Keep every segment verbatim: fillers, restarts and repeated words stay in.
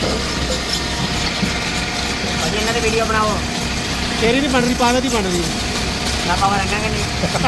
Video बनाओ तेरी नहीं बन रही, पागल ही बन रही है ना पावर रंगा नहीं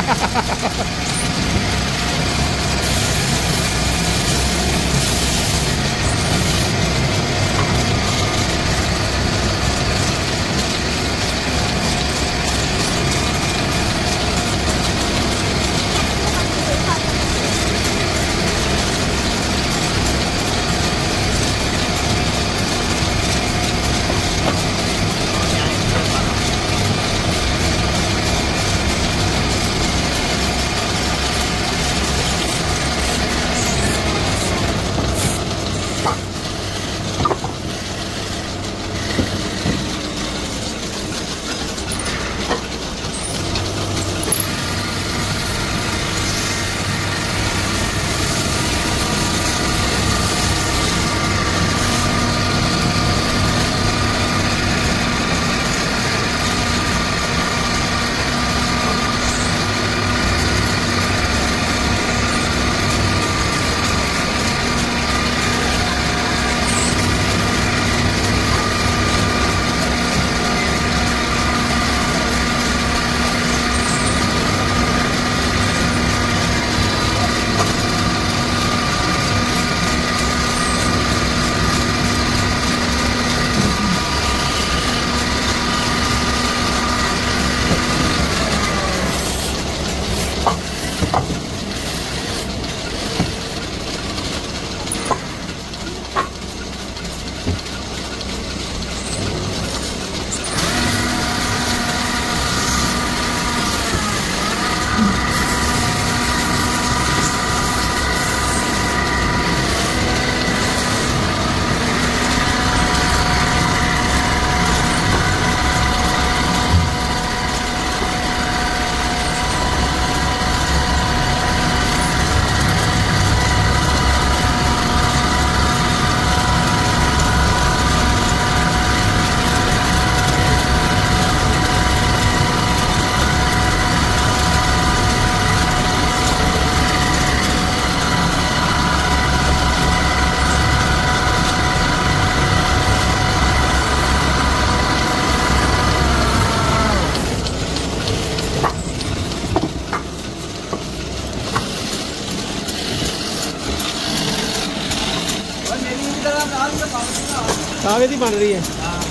कागज ही बन रही है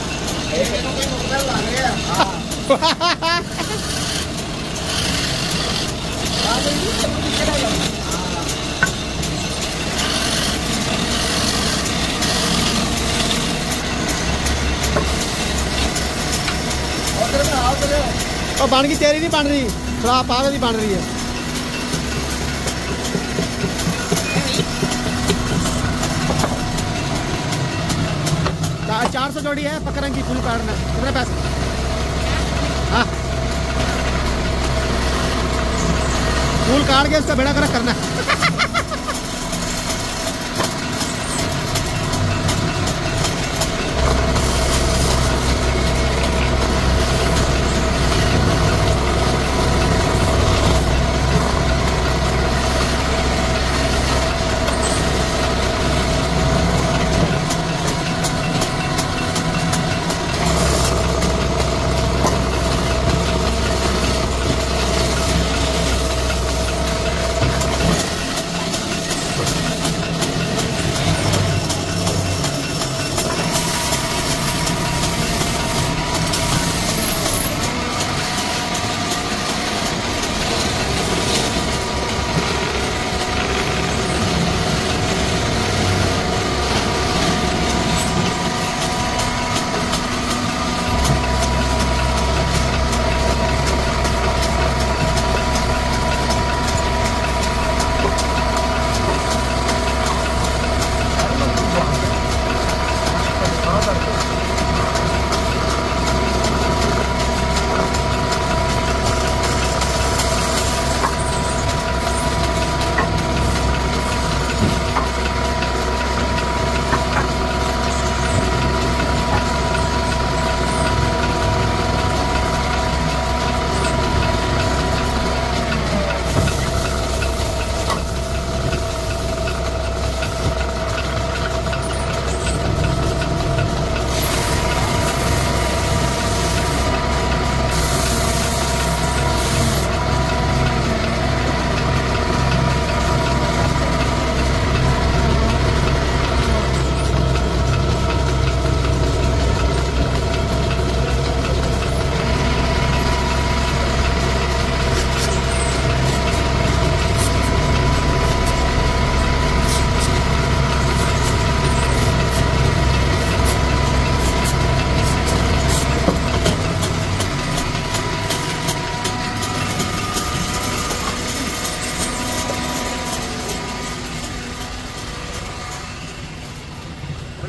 और बन गई, तेरी नहीं बन रही, थोड़ा कागज ही बन रही है। चार सौ जोड़ी है पकड़न की फुल काटना, कितने पैसे? हाँ फुल काट के उसका बेड़ा गर्क करना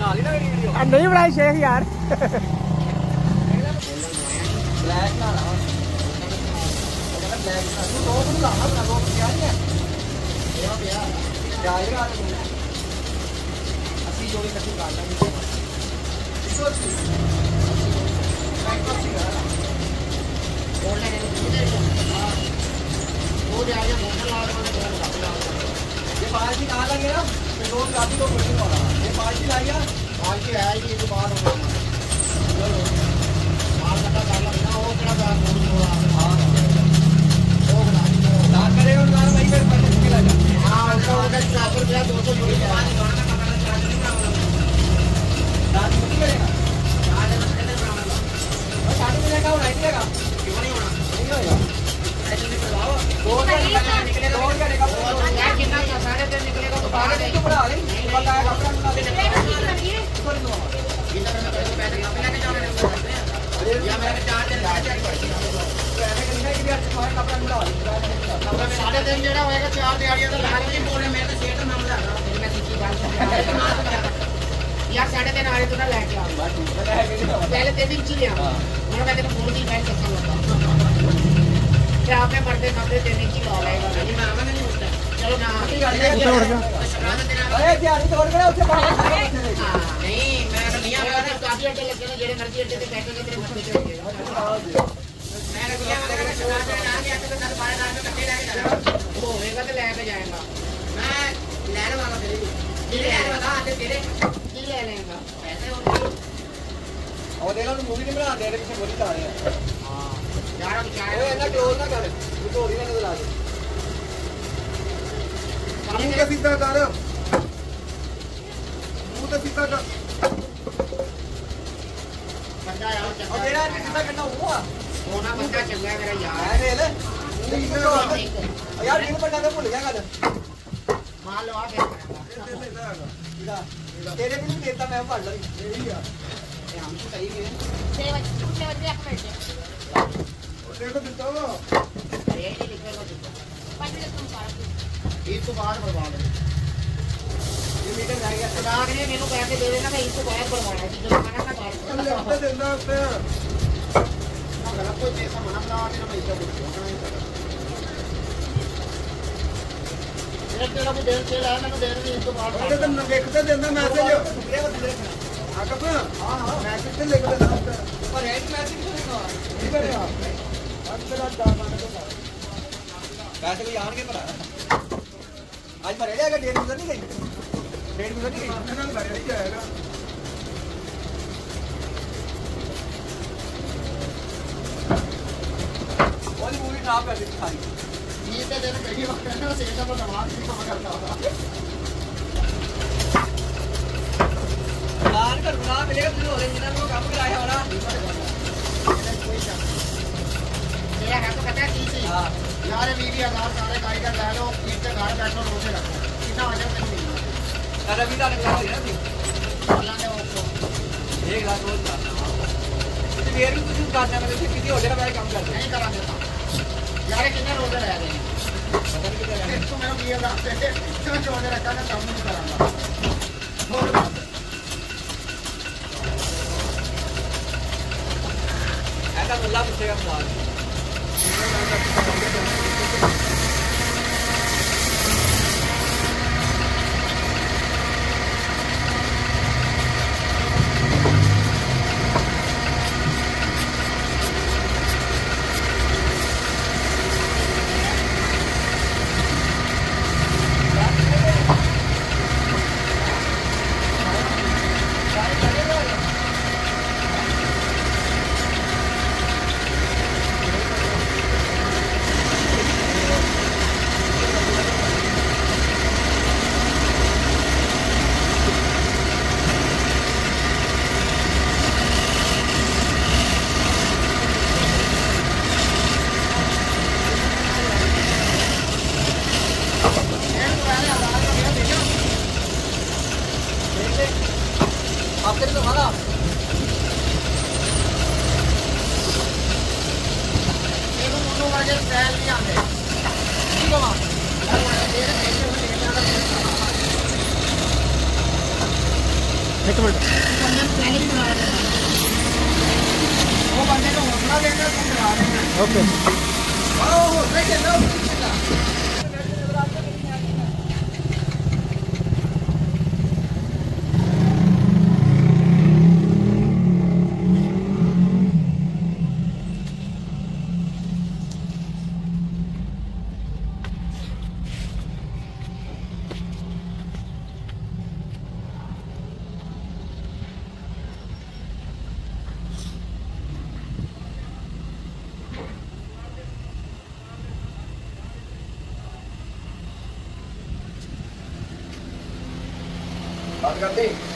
नहीं बनाई शेख यार ये बाल्टी कहाँ लगे ना दो काफी लोग ये बाल्टी लाई यार बाल्टी है ये तो बाहर हो गया माल कटा डालना ना वो तेरा बाहर हो गया हां वो बना ना करे और ना भाई फिर पचास के लगा हां उसका उधर चापर गया दो सौ जोड़ी के बाद जोड़ना का पकड़ चार्ज नहीं बनाऊंगा दांत नहीं करेगा चार्ज नहीं बनाऊंगा और चार्ज में का उड़ा देगा क्यों नहीं होना नहीं होगा ऐसे नहीं लगाओ दो निकलेगा निकलेगा और क्या निकलेगा यार कितना साढ़े तीन निकलेगा तो साढ़े तीन तो बड़ा है बताया कपड़ा निकाल देना छोड़ दो इधर में पैसे पैसे यहां पे लेके जाओ अरे या मैं चार दिन का चेक कर दिया तो ऐसे करना है कि यार तुम्हारा कपड़ा निकाल कपड़ा में साढ़े तीन जेड़ा होएगा चार दिहाड़ियां तो लाख की बोल रहे मैं तो सेठ नाम लगा रहा हूं मैं सीधी बात यार साढ़े तीन आ रहे तो ना लेके आओ पहले तीन दिन चले आओ मैं कहते फोन की बैठ के चलो क्या आपने मरते मरते तीन दिन की कॉल आएगा नहीं मैं आवाज नहीं उठता चलो ना अरे क्या नहीं तोड़ गया उससे बाहर नहीं मैं तो नहीं आया था काफी अड्डे लगे ना जेड़े मर्जी अड्डे पे बैठे तेरे मत चले मैं रुपया वाला सुना दे ना कि ऐसे तो दस बारह हजार में कट्टे लेके चला वो होएगा तो लेके जाएगा मैं लेने वाला तेरे तेरे यार बता आते तेरे की ले लेगा पैसे और और देखो मूवी नहीं बना दे रहे पीछे बोली जा रहे हैं हां यार अब क्या है ओए ना क्लोज ना कर तू तो ही ना नजर आ दे मुंह का सीधा कर मुंह तो सीधा कर बंदा यार और तेरा सीधा करना हुआ होना बंदा चल गया मेरा यार अरे ले यार दिन पर ना भूल गया कल मान लो आ फिर तेरे भी नहीं देता मैं पढ़ ली यही है हम तो सही है छह बजे छह बजे एक मिनट देखो दिखता हो अरे ये लिखेगा दिखता पहले तुम पार एक तो बाहर बर्बाद है ये मीटर जाएगा तो राग ने मेरे को पैसे दे देना मैं इसको बाहर बर्बाद है जो मना ना कर लगता देना पे अगर कोई पैसा मना ना आने ना पैसा दे मेरे तेरा भी देर से लाया मैंने देर नहीं इसको बाहर अरे तो देखते देना मैसेज हां कब हां हां मैसेज से लेके देना पर एक मैसेज करेगा नहीं करेगा आज तेरा दाना तो पैसे भी आने के पर आज भरे जाएगा डेढ़ मिनट नहीं गई डेढ़ मिनट नहीं गई ना भरे नहीं जाएगा और पूरी खराब कर दी सारी ये तो देना कहीं वक्त है ना सेटा पर दबाव नहीं कम करता होगा लाल कर गुना मिलेगा तुझे हो जिन्होंने वो काम कराया वाला तेरा है तो पता है की सी हां यार बीवी हजार सारे गाड़ी का ले लो इससे घर बैठो रोके रखो कितना वजन नहीं मिलना अरे भी दाने करा देना थी अल्लाह ने वो एक लाख रोज का तो वेर भी कुछ कर देना मैं किसी हो जाएगा मैं काम कर नहीं करा देता यार कितने रोजे रह गए पता नहीं कितने रह तो मेरा बीस लाख से क्यों रोजे रखा ना काम नहीं करांगा ऐसा मुल्ला पूछेगा सवाल आपके तो हमारा देखो दोनों वाले सैल नहीं आते ठीक है वहां तेरे पैसे हुए लेके आना एक मिनट वो बंदे को हौसला देकर तुम चला रहे हैं। ओके ओह बैठे लो बात करते